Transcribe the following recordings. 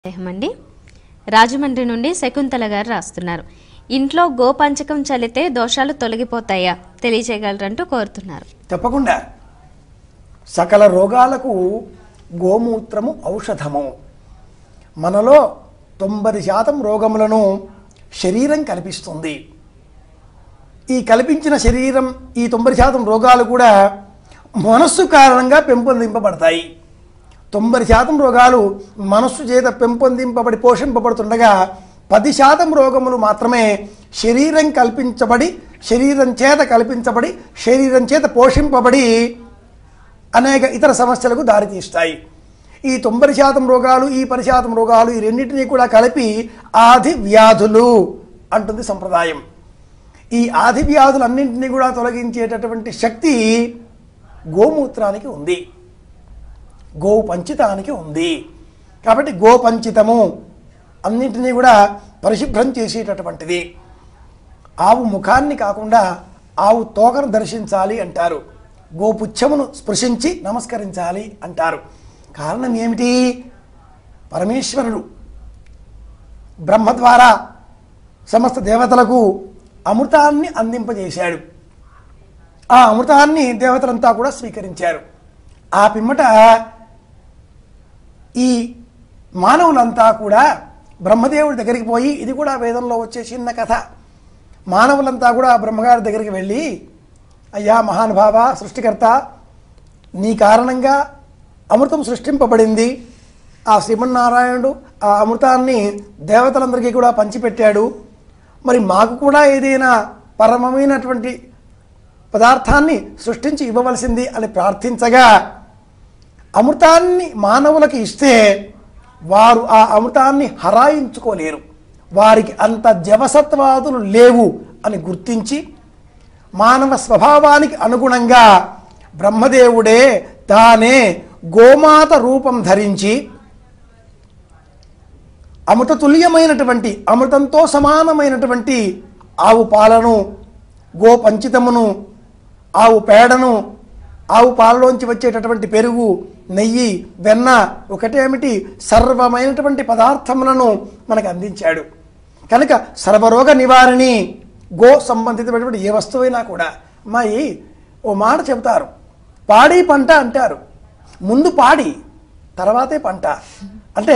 అండి రాజమండ్రి నుండి శకుంతల గారు రాస్తున్నారు. ఇంట్లో గోపంచకం చల్లితే దోషాలు తొలగిపోతాయా తెలియజేయగలరంటూ కోరుతున్నారు. తప్పకుండా. సకల రోగాలకు గోమూత్రము ఔషధము. మనలో 90% రోగములను శరీరం కల్పిస్తుంది. ఈ కల్పించిన శరీరం ఈ 90% రోగాలు కూడా మనస్సు కారణంగా పెంపొందింపబడతాయి. 90% రోగాలు మనస్సు చేత పెంపొందింపబడి పోషింపబడుతుండగా 10% రోగములు మాత్రమే శరీరం కల్పించబడి శరీరం చేత పోషింపబడి అనేక ఇతర సమస్యలకు దారితీస్తాయి. ఈ 90% రోగాలు ఈ 10% రోగాలు ఈ రెండింటినీ కూడా కలిపి ఆది వ్యాధులు అంటుంది సంప్రదాయం. ఈ ఆది వ్యాధులన్నింటినీ కూడా తొలగించేటటువంటి శక్తి గోమూత్రానికి ఉంది, గోపంచితానికి ఉంది. కాబట్టి గోపంచితము అన్నింటినీ కూడా పరిశుభ్రం చేసేటటువంటిది. ఆవు ముఖాన్ని కాకుండా ఆవు తోకను దర్శించాలి అంటారు. గోపుచ్చమును స్పృశించి నమస్కరించాలి అంటారు. కారణం ఏమిటి? పరమేశ్వరుడు బ్రహ్మ ద్వారా సమస్త దేవతలకు అమృతాన్ని అందింపజేశాడు. ఆ అమృతాన్ని దేవతలంతా కూడా స్వీకరించారు. ఆ పిమ్మట ఈ మానవులంతా కూడా బ్రహ్మదేవుడి దగ్గరికి పోయి, ఇది కూడా వేదంలో వచ్చే చిన్న కథ, మానవులంతా కూడా బ్రహ్మగారి దగ్గరికి వెళ్ళి, అయ్యా మహానుభావ సృష్టికర్త, నీ కారణంగా అమృతం సృష్టింపబడింది. ఆ శ్రీమన్నారాయణుడు ఆ అమృతాన్ని దేవతలందరికీ కూడా పంచిపెట్టాడు. మరి మాకు కూడా ఏదైనా పరమమైనటువంటి పదార్థాన్ని సృష్టించి ఇవ్వవలసింది అని ప్రార్థించగా, అమృతాన్ని మానవులకు ఇస్తే వారు ఆ అమృతాన్ని హరాయించుకోలేరు, వారికి అంత జవసత్వాదులు లేవు అని గుర్తించి మానవ స్వభావానికి అనుగుణంగా బ్రహ్మదేవుడే తానే గోమాత రూపం ధరించి అమృతతుల్యమైనటువంటి అమృతంతో సమానమైనటువంటి ఆవు పాలను, గోపంచితమును, ఆవు పేడను, ఆవు పాలలోంచి వచ్చేటటువంటి పెరుగు, నెయ్యి, వెన్న ఒకటేమిటి సర్వమైనటువంటి పదార్థములను మనకు అందించాడు. కనుక సర్వరోగ నివారణి గో సంబంధితమైనటువంటి ఏ వస్తువైనా కూడా. అమ్మాయి ఓ మాట చెబుతారు, పాడి పంట అంటారు. ముందు పాడి తర్వాతే పంట. అంటే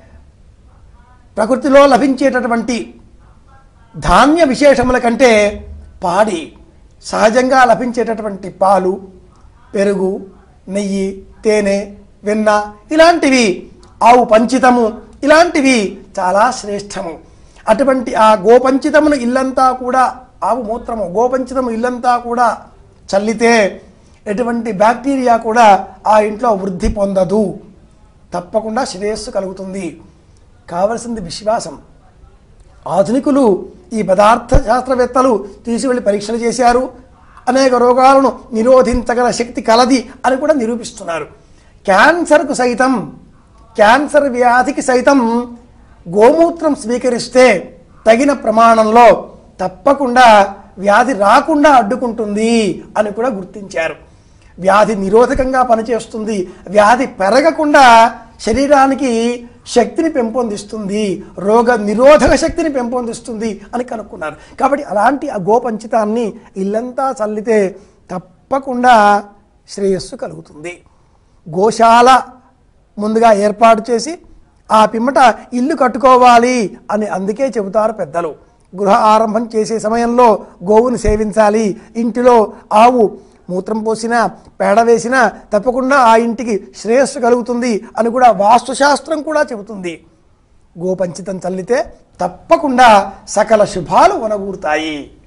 ప్రకృతిలో లభించేటటువంటి ధాన్య విశేషముల కంటే పాడి, సహజంగా లభించేటటువంటి పాలు, పెరుగు, నెయ్యి, తేనె, వెన్న ఇలాంటివి, ఆవు పంచితము ఇలాంటివి చాలా శ్రేష్టము. అటువంటి ఆ గోపంచితమును ఇల్లంతా కూడా, ఆవు మూత్రము గోపంచితము ఇల్లంతా కూడా చల్లితే ఎటువంటి బ్యాక్టీరియా కూడా ఆ ఇంట్లో వృద్ధి పొందదు. తప్పకుండా శ్రేయస్సు కలుగుతుంది. కావలసింది విశ్వాసం. ఆధునికులు ఈ పదార్థ శాస్త్రవేత్తలు తీసుకెళ్ళి పరీక్షలు చేశారు. అనేక రోగాలను నిరోధించగల శక్తి కలది అని కూడా నిరూపిస్తున్నారు. క్యాన్సర్కు సైతం, క్యాన్సర్ వ్యాధికి సైతం గోమూత్రం స్వీకరిస్తే తగిన ప్రమాణంలో తప్పకుండా వ్యాధి రాకుండా అడ్డుకుంటుంది అని కూడా గుర్తించారు. వ్యాధి నిరోధకంగా పనిచేస్తుంది, వ్యాధి పెరగకుండా శరీరానికి శక్తిని పెంపొందిస్తుంది, రోగ నిరోధక శక్తిని పెంపొందిస్తుంది అని కనుక్కున్నారు. కాబట్టి అలాంటి ఆ గోపంచితాన్ని ఇల్లంతా చల్లితే తప్పకుండా శ్రేయస్సు కలుగుతుంది. గోశాల ముందుగా ఏర్పాటు చేసి ఆ పిమ్మట ఇల్లు కట్టుకోవాలి అని అందుకే చెబుతారు పెద్దలు. గృహ ఆరంభం చేసే సమయంలో గోవుని సేవించాలి. ఇంటిలో ఆవు మూత్రం పోసినా పేడ వేసినా తప్పకుండా ఆ ఇంటికి శ్రేయస్సు కలుగుతుంది అని కూడా వాస్తుశాస్త్రం కూడా చెబుతుంది. గోపంచితం చల్లితే తప్పకుండా సకల శుభాలు వనగూరుతాయి.